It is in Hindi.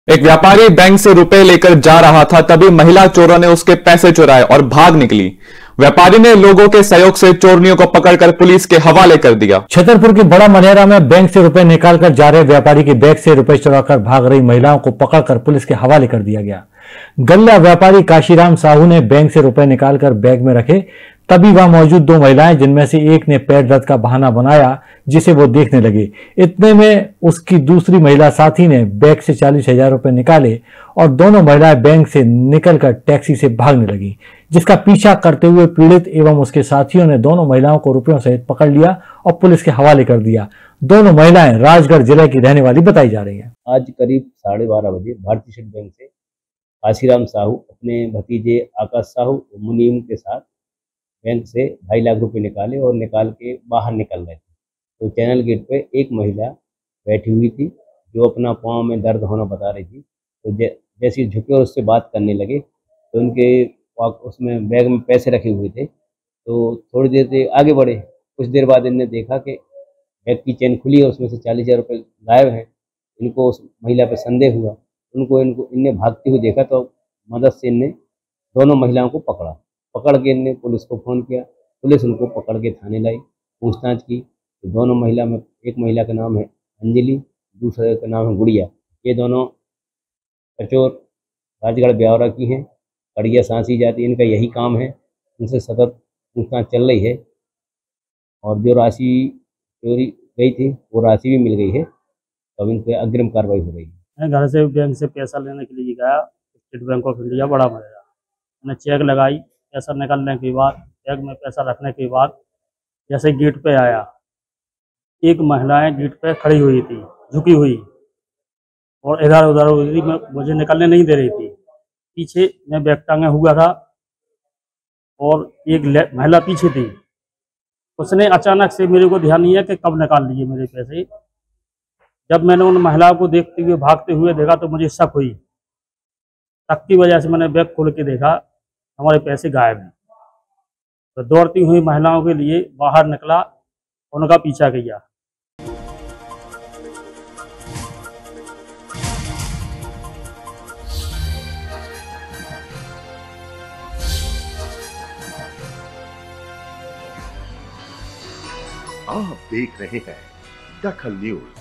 एक व्यापारी बैंक से रुपए लेकर जा रहा था, तभी महिला चोरों ने उसके पैसे चुराए और भाग निकली। व्यापारी ने लोगों के सहयोग से चोरनियों को पकड़कर पुलिस के हवाले कर दिया। छतरपुर की बड़ा मनेरा में बैंक से रुपए निकालकर जा रहे व्यापारी की बैग से रुपए चुराकर भाग रही महिलाओं को पकड़कर पुलिस के हवाले कर दिया गया। गल्ला व्यापारी काशीराम साहू ने बैंक से रुपए निकालकर बैग में रखे, तभी वहां मौजूद दो महिलाएं, जिनमें से एक ने पैर दर्द का बहाना बनाया, जिसे वो देखने लगे। इतने में उसकी दूसरी महिला साथी ने बैग से 40,000 रुपए निकाले और दोनों महिलाएं बैंक से निकलकर टैक्सी से भागने लगी, जिसका पीछा करते हुए पीड़ित एवं उसके साथियों ने दोनों महिलाओं को रुपयों सहित पकड़ लिया और पुलिस के हवाले कर दिया। दोनों महिलाएं राजगढ़ जिले की रहने वाली बताई जा रही हैं। आज करीब 12:30 बजे भारतीय स्टेट बैंक से काशीराम साहू अपने भतीजे आकाश साहू और मुनीम के साथ बैंक से 2.5 लाख रुपए निकाले और निकाल के बाहर निकल रहे थे। तो चैनल गेट पे एक महिला बैठी हुई थी जो अपना पाँव में दर्द होना बता रही थी। तो जैसे झुके और उससे बात करने लगे तो उनके उसमें बैग में पैसे रखे हुए थे। तो थोड़ी देर से आगे बढ़े, कुछ देर बाद इनने देखा कि बैग की चेन खुली है, उसमें से 40,000 रुपये गायब हैं। इनको उस महिला पर संदेह हुआ, इनने भागते हुए देखा तो मदद से इनने दोनों महिलाओं को पकड़ के इनने पुलिस को फ़ोन किया। पुलिस उनको पकड़ के थाने लाई, पूछताछ की। तो दोनों महिला में एक महिला का नाम है अंजलि, दूसरे का नाम है गुड़िया। ये दोनों कचोर राजगढ़ ब्यावरा की हैं, कड़िया सांसी जाती, इनका यही काम है। इनसे सतत पूछताछ चल रही है और जो राशि चोरी गई थी वो राशि भी मिल गई है। तब इन पर अग्रिम कार्रवाई हो रही है। मैं घर से बैंक से पैसा लेने के लिए गया, स्टेट बैंक ऑफ इंडिया बड़ा मनेरा। मैंने चेक लगाई, पैसा निकालने के बाद बैग में पैसा रखने के बाद जैसे गेट पे आया, एक महिलाएं गेट पे खड़ी हुई थी, झुकी हुई और इधर उधर हुई थी, मुझे निकलने नहीं दे रही थी। पीछे मैं बैग टांगा हुआ था और एक महिला पीछे थी। उसने अचानक से, मेरे को ध्यान नहीं है कि कब निकाल लिए मेरे पैसे। जब मैंने उन महिलाओं को देखते हुए भागते हुए देखा तो मुझे शक हुई। शक की वजह से मैंने बैग खोल के देखा, हमारे पैसे गायब हैं। तो दौड़ती हुई महिलाओं के लिए बाहर निकला, उनका पीछा किया। आप देख रहे हैं दखल न्यूज।